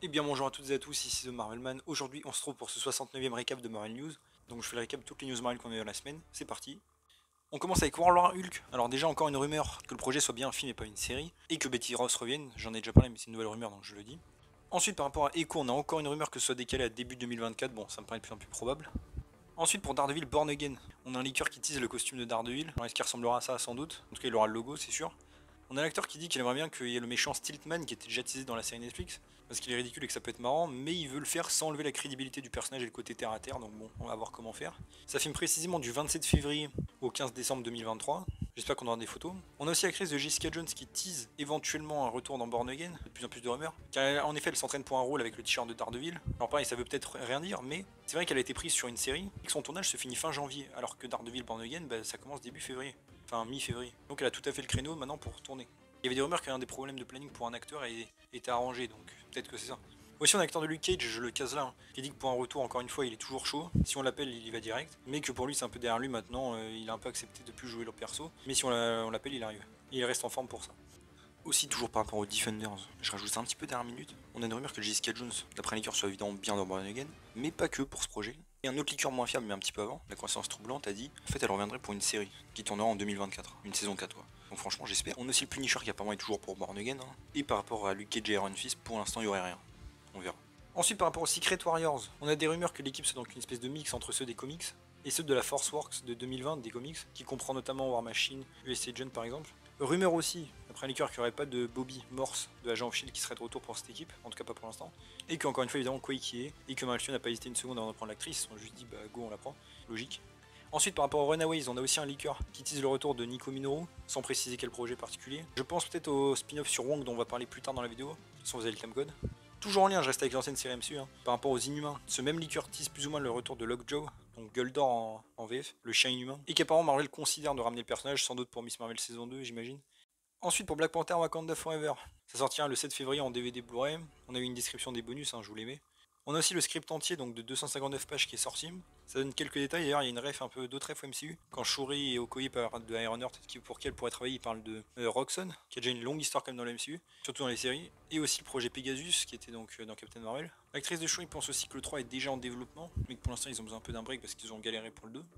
bien bonjour à toutes et à tous, ici The Marvelman. Aujourd'hui on se trouve pour ce 69e récap de Marvel News. Donc je fais le récap de toutes les news Marvel qu'on a eu dans la semaine, c'est parti. On commence avec World War Hulk. Alors déjà encore une rumeur que le projet soit bien un film et pas une série, et que Betty Ross revienne, j'en ai déjà parlé mais c'est une nouvelle rumeur donc je le dis. Ensuite par rapport à Echo, on a encore une rumeur que ce soit décalé à début 2024, bon ça me paraît de plus en plus probable. Ensuite pour Daredevil Born Again, on a un leaker qui tease le costume de Daredevil, alors est-ce qu'il ressemblera à ça sans doute, en tout cas il aura le logo c'est sûr. On a l'acteur qui dit qu'il aimerait bien qu'il y ait le méchant Stiltman qui était déjà teasé dans la série Netflix, parce qu'il est ridicule et que ça peut être marrant, mais il veut le faire sans enlever la crédibilité du personnage et le côté terre à terre, donc bon, on va voir comment faire. Ça filme précisément du 27 février au 15 décembre 2023, j'espère qu'on aura des photos. On a aussi la crise de Jessica Jones qui tease éventuellement un retour dans Born Again, de plus en plus de rumeurs, car en effet elle s'entraîne pour un rôle avec le t-shirt de Daredevil. Alors pareil, ça veut peut-être rien dire, mais c'est vrai qu'elle a été prise sur une série, et que son tournage se finit fin janvier, alors que Daredevil Born Again, ça commence début février, enfin mi-février. Donc elle a tout à fait le créneau maintenant pour tourner. Il y avait des rumeurs qu'un des problèmes de planning pour un acteur était arrangé, donc peut-être que c'est ça. Aussi, on a l'acteur de Luke Cage, je le case là, qui dit que pour un retour, encore une fois, il est toujours chaud. Si on l'appelle, il y va direct. Mais que pour lui, c'est un peu derrière lui maintenant, il a un peu accepté de plus jouer le perso. Mais si on l'appelle, il arrive. Et il reste en forme pour ça. Aussi, toujours par rapport aux Defenders, je rajoute un petit peu dernière minute. On a une rumeur que Jessica Jones, d'après un leaker, soit évidemment bien dans Born Again, mais pas que pour ce projet. Et un autre leaker moins fiable, mais un petit peu avant, la coïncidence troublante, a dit en fait, elle reviendrait pour une série qui tournera en 2024, une saison 4 quoi. Donc franchement, j'espère. On a aussi le Punisher qui apparemment est toujours pour Born Again. Et par rapport à Luke Cage et Iron Fist, pour l'instant, il n'y aurait rien. On verra. Ensuite, par rapport aux Secret Warriors, on a des rumeurs que l'équipe soit donc une espèce de mix entre ceux des comics et ceux de la Force Works de 2020 des comics, qui comprend notamment War Machine, US Agent par exemple. Rumeur aussi, après un leaker, qu'il n'y aurait pas de Bobby Morse de Agent of Shield qui serait de retour pour cette équipe, en tout cas pas pour l'instant. Et qu'encore une fois, évidemment, Quake y est, et que Malfion n'a pas hésité une seconde avant de prendre l'actrice, on a juste dit bah go, on la prend, logique. Ensuite, par rapport aux Runaways, on a aussi un leaker qui tease le retour de Nico Minoru, sans préciser quel projet particulier. Je pense peut-être au spin-off sur Wong dont on va parler plus tard dans la vidéo, sans vous avez le timecode. Toujours en lien, je reste avec l'ancienne série MCU, par rapport aux Inhumains, ce même leaker tease plus ou moins le retour de Lockjaw, donc Guldor en VF, le chien inhumain, et qu'apparemment Marvel considère de ramener le personnage, sans doute pour Miss Marvel saison 2, j'imagine. Ensuite pour Black Panther Wakanda Forever, ça sortira le 7 février en DVD Blu-ray, on a eu une description des bonus, je vous les mets. On a aussi le script entier donc de 259 pages qui est sorti. Ça donne quelques détails, d'ailleurs il y a une ref un peu d'autres refs MCU. Quand Shuri et Okoye parlent de Ironheart, pour qui elle pourrait travailler, ils parlent de Roxxon, qui a déjà une longue histoire quand même dans le MCU, surtout dans les séries. Et aussi le projet Pegasus, qui était donc dans Captain Marvel. L'actrice de Shuri pense aussi que le 3 est déjà en développement, mais que pour l'instant ils ont besoin un peu d'un break parce qu'ils ont galéré pour le 2.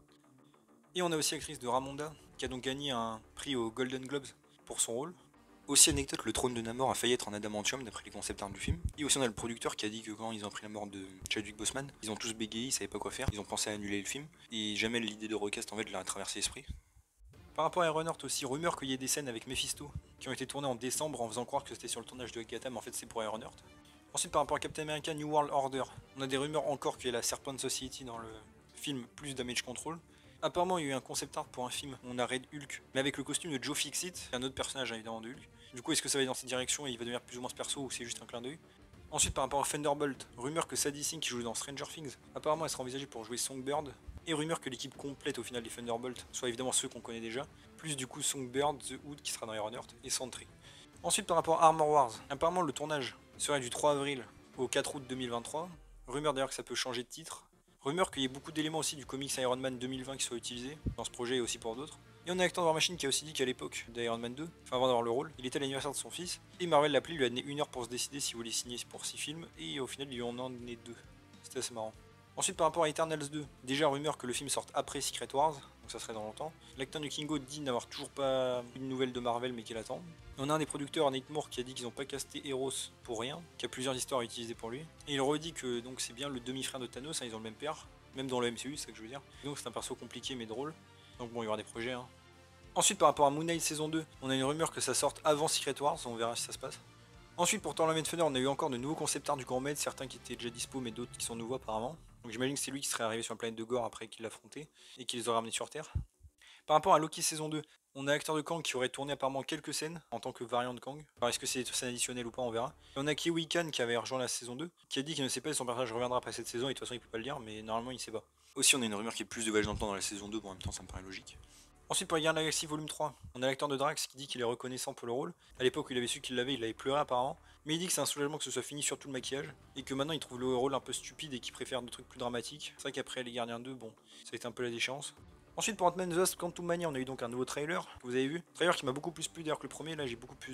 Et on a aussi l'actrice de Ramonda, qui a donc gagné un prix aux Golden Globes pour son rôle. Aussi anecdote, le trône de Namor a failli être en adamantium d'après les concept art du film. Et aussi on a le producteur qui a dit que quand ils ont appris la mort de Chadwick Boseman, ils ont tous bégayé, ils savaient pas quoi faire, ils ont pensé à annuler le film. Et jamais l'idée de recast en fait leur a traversé l'esprit. Par rapport à Ironheart aussi, rumeur qu'il y ait des scènes avec Mephisto qui ont été tournées en décembre en faisant croire que c'était sur le tournage de Agatha, mais en fait c'est pour Ironheart. Ensuite par rapport à Captain America New World Order, on a des rumeurs encore qu'il y a la Serpent Society dans le film plus Damage Control. Apparemment il y a eu un concept art pour un film où on a Red Hulk, mais avec le costume de Joe Fixit, un autre personnage évidemment de Hulk. Du coup, est-ce que ça va aller dans cette direction et il va devenir plus ou moins ce perso ou c'est juste un clin d'œil? Ensuite, par rapport à Thunderbolt, rumeur que Sadie Sink qui joue dans Stranger Things, apparemment elle sera envisagée pour jouer Songbird, et rumeur que l'équipe complète au final des Thunderbolt soit évidemment ceux qu'on connaît déjà, plus du coup Songbird, The Hood qui sera dans Ironheart et Sentry. Ensuite, par rapport à Armor Wars, apparemment le tournage serait du 3 avril au 4 août 2023, rumeur d'ailleurs que ça peut changer de titre, rumeur qu'il y ait beaucoup d'éléments aussi du comics Iron Man 2020 qui soient utilisés dans ce projet et aussi pour d'autres. Et on a l'acteur de War Machine qui a aussi dit qu'à l'époque d'Iron Man 2, enfin avant d'avoir le rôle, il était à l'anniversaire de son fils, et Marvel l'a appelé, lui a donné 1 heure pour se décider s'il voulait signer pour 6 films, et au final il lui en a donné 2. C'était assez marrant. Ensuite par rapport à Eternals 2, déjà rumeur que le film sorte après Secret Wars, donc ça serait dans longtemps. L'acteur de Kingo dit n'avoir toujours pas une nouvelle de Marvel mais qu'il attend. On a un des producteurs, Nate Moore, qui a dit qu'ils n'ont pas casté Eros pour rien, qu'il y a plusieurs histoires utilisées pour lui. Et il redit que donc c'est bien le demi-frère de Thanos, ils ont le même père, même dans le MCU, c'est ça que je veux dire. Et donc c'est un perso compliqué mais drôle. Donc bon, il y aura des projets. Ensuite, par rapport à Moon Knight saison 2, on a une rumeur que ça sorte avant Secret Wars, on verra si ça se passe. Ensuite, pour Thor Love and Thunder, on a eu encore de nouveaux concept art du Grand Maître, certains qui étaient déjà dispo, mais d'autres qui sont nouveaux apparemment. Donc j'imagine que c'est lui qui serait arrivé sur la planète de Gore après qu'il l'affrontait, et qui les aurait ramenés sur Terre. Par rapport à Loki saison 2, on a l'acteur de Kang qui aurait tourné apparemment quelques scènes en tant que variant de Kang. Alors est-ce que c'est des scènes additionnelles ou pas, on verra. Et on a Kiwi Khan qui avait rejoint la saison 2, qui a dit qu'il ne sait pas si son personnage reviendra après cette saison, et de toute façon il peut pas le dire, mais normalement il sait pas. Aussi on a une rumeur qui est plus de voyage dans le temps dans la saison 2, bon en même temps ça me paraît logique. Ensuite pour les Gardiens de la Galaxie volume 3, on a l'acteur de Drax qui dit qu'il est reconnaissant pour le rôle. À l'époque où il avait su qu'il l'avait, il avait pleuré apparemment. Mais il dit que c'est un soulagement que ce soit fini sur tout le maquillage. Et que maintenant il trouve le rôle un peu stupide et qu'il préfère des trucs plus dramatiques. C'est vrai qu'après les Gardiens 2, bon, ça a été un peu la déchéance. Ensuite pour Ant-Man The Wasp Quantumania, on a eu donc un nouveau trailer, que vous avez vu. Trailer qui m'a beaucoup plus plu d'ailleurs que le premier, là j'ai beaucoup plus de hype.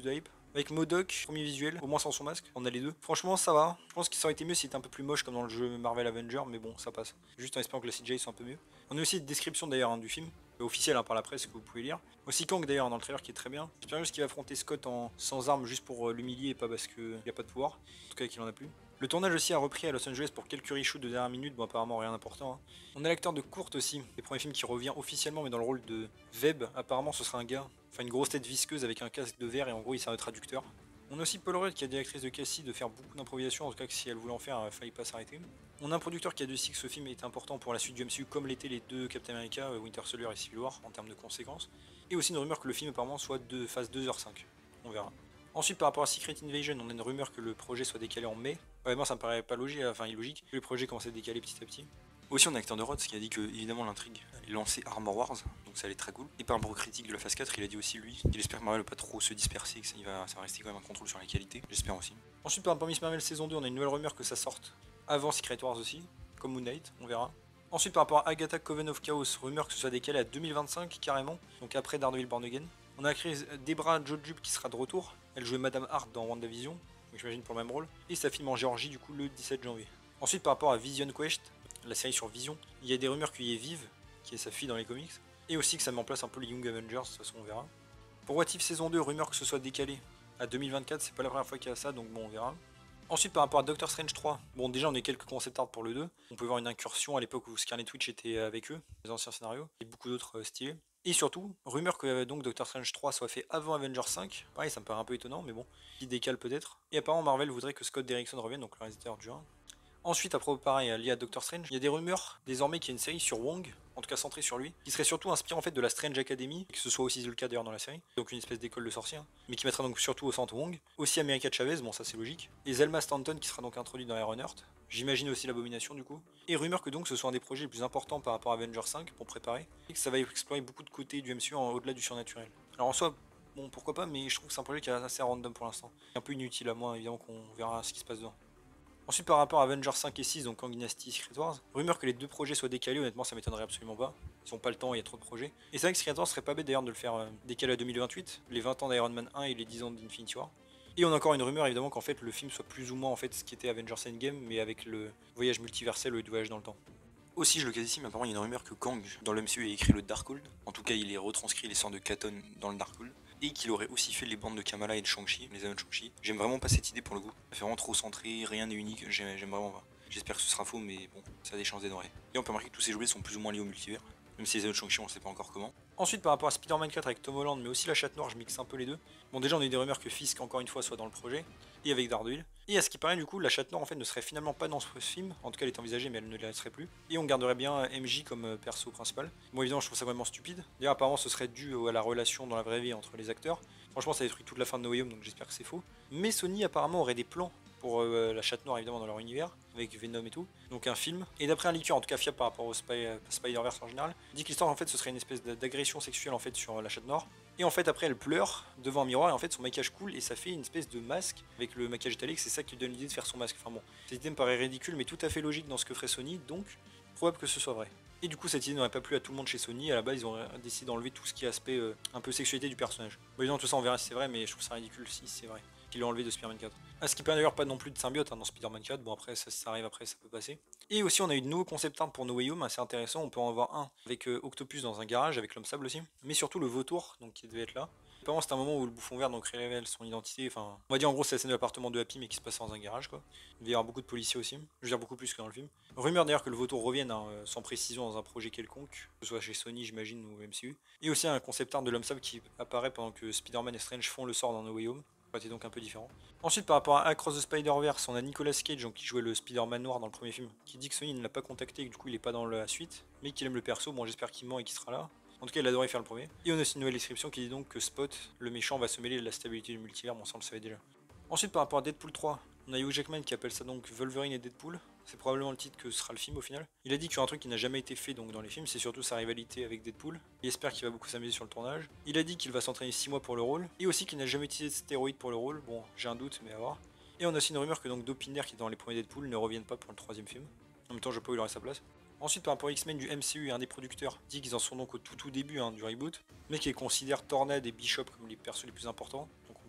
Avec MODOK, premier visuel, au moins sans son masque, on a les deux. Franchement, ça va. Je pense que ça aurait été mieux s'il était un peu plus moche comme dans le jeu Marvel Avenger, mais bon, ça passe. Juste en espérant que la CGI soit un peu mieux. On a aussi une description d'ailleurs du film, officielle par la presse que vous pouvez lire. Aussi Kang d'ailleurs dans le trailer qui est très bien. J'espère juste qu'il va affronter Scott sans armes juste pour l'humilier et pas parce qu'il n'y a pas de pouvoir. En tout cas qu'il en a plus. Le tournage aussi a repris à Los Angeles pour quelques reshoots de dernière minute, bon apparemment rien d'important. Hein. On a l'acteur de Kurt aussi, les premiers films qui revient officiellement mais dans le rôle de Webb, apparemment ce sera un gars. Enfin une grosse tête visqueuse avec un casque de verre et en gros il sert de traducteur. On a aussi Paul Rudd qui a dit à l'actrice de Cassie de faire beaucoup d'improvisation, en tout cas que si elle voulait en faire, il fallait pas s'arrêter. On a un producteur qui a dit que ce film était important pour la suite du MCU comme l'étaient les deux Captain America, Winter Soldier et Civil War en termes de conséquences. Et aussi une rumeur que le film apparemment soit de phase 2h05, on verra. Ensuite, par rapport à Secret Invasion, on a une rumeur que le projet soit décalé en mai. Honnêtement, ça me paraît pas logique, enfin illogique, que le projet commence à décaler petit à petit. Aussi, on a l'acteur de Rhodes qui a dit que, évidemment, l'intrigue allait lancer Armor Wars, donc ça allait être très cool. Et par rapport aux critiques de la phase 4, il a dit aussi, lui, qu'il espère que Marvel va pas trop se disperser, que ça va rester quand même un contrôle sur la qualité. J'espère aussi. Ensuite, par rapport à Miss Marvel saison 2, on a une nouvelle rumeur que ça sorte avant Secret Wars aussi, comme Moon Knight, on verra. Ensuite, par rapport à Agatha Coven of Chaos, rumeur que ce soit décalé à 2025 carrément, donc après Daredevil Born Again. On a créé Debra Jojub qui sera de retour. Elle jouait Madame Hart dans WandaVision, donc j'imagine pour le même rôle. Et ça filme en Géorgie du coup le 17 janvier. Ensuite par rapport à Vision Quest, la série sur Vision, il y a des rumeurs qu'il y ait Vive, qui est sa fille dans les comics. Et aussi que ça met en place un peu les Young Avengers, de toute façon on verra. Pour What If saison 2, rumeur que ce soit décalé à 2024, c'est pas la première fois qu'il y a ça, donc bon on verra. Ensuite par rapport à Doctor Strange 3, bon déjà on a quelques concept art pour le 2. On peut voir une incursion à l'époque où Scarlet Witch était avec eux, les anciens scénarios, et beaucoup d'autres stylés. Et surtout, rumeur que donc Doctor Strange 3 soit fait avant Avengers 5. Pareil, ça me paraît un peu étonnant, mais bon, il décale peut-être. Et apparemment, Marvel voudrait que Scott Derrickson revienne, donc le réalisateur du 1. Ensuite, à propos pareil, lié à Doctor Strange, il y a des rumeurs désormais qu'il y a une série sur Wong, en tout cas centrée sur lui, qui serait surtout inspirée en fait de la Strange Academy, et que ce soit aussi le cas d'ailleurs dans la série, donc une espèce d'école de sorciers, hein, mais qui mettra donc surtout au centre Wong. Aussi America Chavez, bon ça c'est logique. Et Zelma Stanton qui sera donc introduit dans Ironheart. J'imagine aussi l'Abomination du coup. Et rumeur que donc ce soit un des projets les plus importants par rapport à Avengers 5 pour préparer, et que ça va explorer beaucoup de côtés du MCU au-delà du surnaturel. Alors en soi, bon pourquoi pas, mais je trouve que c'est un projet qui est assez random pour l'instant. Un peu inutile à moi, évidemment qu'on verra ce qui se passe dedans. Ensuite par rapport à Avengers 5 et 6, donc Kang Dynasty, Secret Wars, rumeur que les deux projets soient décalés, honnêtement ça m'étonnerait absolument pas. Ils ont pas le temps, il y a trop de projets. Et c'est vrai que Secret Wars serait pas bête d'ailleurs de le faire décaler à 2028, les 20 ans d'Iron Man 1 et les 10 ans d'Infinity War. Et on a encore une rumeur évidemment qu'en fait le film soit plus ou moins en fait ce qui était Avengers Endgame, mais avec le voyage multiversel ou le voyage dans le temps. Aussi, je le casse ici, mais apparemment il y a une rumeur que Kang, dans le MCU, a écrit le Darkhold. En tout cas, il est retranscrit les sorts de Katon dans le Darkhold. Et qu'il aurait aussi fait les bandes de Kamala et de Shang-Chi, les anneaux de Shang-Chi. J'aime vraiment pas cette idée pour le coup. Ça fait vraiment trop centré, rien n'est unique, j'aime vraiment pas. J'espère que ce sera faux, mais bon, ça a des chances d'être vrai. Et on peut remarquer que tous ces jouets sont plus ou moins liés au multivers. Même si les anneaux de Shang-Chi, on sait pas encore comment. Ensuite, par rapport à Spider-Man 4 avec Tom Holland, mais aussi la Chatte Noire, je mixe un peu les deux. Bon, déjà, on a eu des rumeurs que Fisk, encore une fois, soit dans le projet, et avec Daredevil. Et à ce qui paraît, du coup, la Chatte Noire, en fait, ne serait finalement pas dans ce film. En tout cas, elle est envisagée, mais elle ne la serait plus. Et on garderait bien MJ comme perso principal. Bon, évidemment, je trouve ça vraiment stupide. D'ailleurs, apparemment, ce serait dû à la relation dans la vraie vie entre les acteurs. Franchement, ça détruit toute la fin de No Way Home, donc j'espère que c'est faux. Mais Sony, apparemment, aurait des plans pour la Chatte Noire, évidemment, dans leur univers, avec Venom et tout. Donc un film. Et d'après un leaker, en tout cas fiable par rapport au Spider-Verse en général, dit que l'histoire, en fait, ce serait une espèce d'agression sexuelle, en fait, sur la Chatte Noire. Et en fait, après, elle pleure devant un miroir, et en fait, son maquillage coule, et ça fait une espèce de masque avec le maquillage italique. C'est ça qui lui donne l'idée de faire son masque. Enfin bon, cette idée me paraît ridicule, mais tout à fait logique dans ce que ferait Sony, donc probable que ce soit vrai. Et du coup, cette idée n'aurait pas plu à tout le monde chez Sony. À la base, ils ont décidé d'enlever tout ce qui est aspect un peu sexualité du personnage. Bon, évidemment, tout ça, on verra si c'est vrai, mais je trouve ça ridicule si c'est vrai qu'ils l'ont enlevé de Spider-Man 4. À ce qui peut d'ailleurs pas non plus de symbiote dans Spider-Man 4. Bon, après, ça arrive après, ça peut passer. Et aussi, on a eu de nouveaux concept art pour No Way Home, assez intéressant. On peut en avoir un avec Octopus dans un garage, avec l'homme sable aussi. Mais surtout le vautour, donc qui devait être là. Apparemment, c'est un moment où le bouffon vert donc révèle son identité. Enfin, on va dire en gros, c'est la scène de l'appartement de Happy, mais qui se passe dans un garage, quoi. Il va y avoir beaucoup de policiers aussi. Je veux dire, beaucoup plus que dans le film. Rumeur d'ailleurs que le vautour revienne sans précision dans un projet quelconque, que ce soit chez Sony, j'imagine, ou MCU. Et aussi un concept art de l'homme sable qui apparaît pendant que Spider-Man et Strange font le sort dans No Way Home. C'est donc un peu différent. Ensuite, par rapport à Across the Spider-Verse, on a Nicolas Cage donc, qui jouait le Spider-Man noir dans le premier film, qui dit que Sony ne l'a pas contacté et que du coup il est pas dans la suite, mais qu'il aime le perso. Bon, j'espère qu'il ment et qu'il sera là. En tout cas, il adorait faire le premier. Et on a aussi une nouvelle description qui dit donc que Spot, le méchant, va se mêler de la stabilité du multivers. Bon, ça on le savait déjà. Ensuite, par rapport à Deadpool 3, on a Hugh Jackman qui appelle ça donc Wolverine et Deadpool. C'est probablement le titre que sera le film au final. Il a dit qu'il y a un truc qui n'a jamais été fait donc dans les films, c'est surtout sa rivalité avec Deadpool. Il espère qu'il va beaucoup s'amuser sur le tournage. Il a dit qu'il va s'entraîner 6 mois pour le rôle. Et aussi qu'il n'a jamais utilisé de stéroïdes pour le rôle. Bon, j'ai un doute, mais à voir. Et on a aussi une rumeur que donc Dopinder qui est dans les premiers Deadpool ne revienne pas pour le troisième film. En même temps, je sais pas où il aurait sa place. Ensuite, par rapport à X-Men du MCU, un des producteurs dit qu'ils en sont donc au tout début du reboot, mais qu'ils considèrent Tornade et Bishop comme les persos les plus importants. Donc on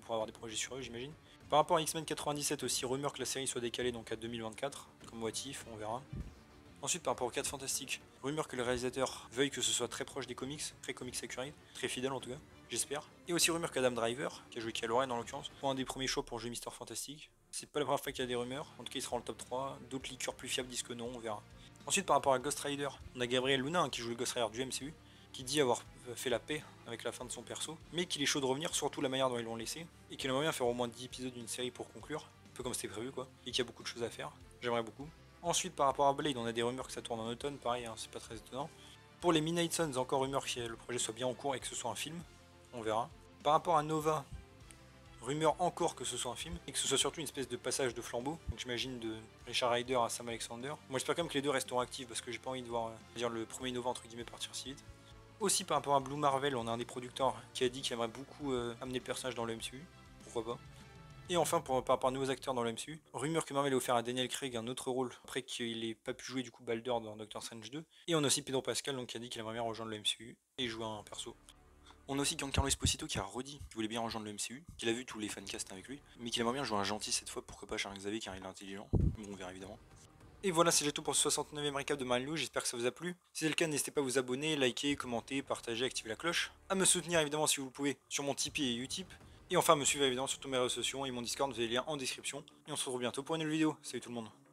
pour avoir des projets sur eux, j'imagine. Par rapport à X-Men 97 aussi, rumeur que la série soit décalée donc à 2024, comme What If, on verra. Ensuite, par rapport aux 4 Fantastiques, rumeur que le réalisateur veuille que ce soit très proche des comics, très comics accurate, très fidèle en tout cas, j'espère. Et aussi rumeur qu'Adam Driver, qui a joué Kylo Ren en l'occurrence, pour un des premiers choix pour jouer Mister Fantastique. C'est pas la première fois qu'il y a des rumeurs, en tout cas il sera dans le top 3, d'autres leakers plus fiables disent que non, on verra. Ensuite, par rapport à Ghost Rider, on a Gabriel Luna qui joue le Ghost Rider du MCU, qui dit avoir fait la paix avec la fin de son perso, mais qu'il est chaud de revenir, surtout la manière dont ils l'ont laissé, et qu'il aimerait bien faire au moins 10 épisodes d'une série pour conclure, un peu comme c'était prévu quoi, et qu'il y a beaucoup de choses à faire, j'aimerais beaucoup. Ensuite, par rapport à Blade, on a des rumeurs que ça tourne en automne, pareil, hein, c'est pas très étonnant. Pour les Midnight Suns, encore rumeur que le projet soit bien en cours et que ce soit un film, on verra. Par rapport à Nova, rumeur encore que ce soit un film, et que ce soit surtout une espèce de passage de flambeau, donc j'imagine de Richard Rider à Sam Alexander. Moi j'espère quand même que les deux resteront actifs parce que j'ai pas envie de voir dire le premier Nova entre guillemets partir si vite. Aussi par rapport à Blue Marvel, on a un des producteurs qui a dit qu'il aimerait beaucoup amener le personnage dans le MCU, pourquoi pas. Et enfin, par rapport à nouveaux acteurs dans le MCU, rumeur que Marvel a offert à Daniel Craig un autre rôle après qu'il ait pas pu jouer du coup Balder dans Doctor Strange 2. Et on a aussi Pedro Pascal donc, qui a dit qu'il aimerait bien rejoindre le MCU et jouer un perso. On a aussi Giancarlo Esposito qui a redit qu'il voulait bien rejoindre le MCU, qu'il a vu tous les fancasts avec lui, mais qu'il aimerait bien jouer un gentil cette fois, pourquoi pas Charles Xavier car il est intelligent, bon, on verra évidemment. Et voilà, c'est tout pour ce 69e récap de Marvel News, j'espère que ça vous a plu. Si c'est le cas, n'hésitez pas à vous abonner, liker, commenter, partager, activer la cloche. À me soutenir évidemment si vous le pouvez sur mon Tipeee et Utip. Et enfin, me suivre évidemment sur tous mes réseaux sociaux et mon Discord, vous avez les liens en description. Et on se retrouve bientôt pour une nouvelle vidéo. Salut tout le monde.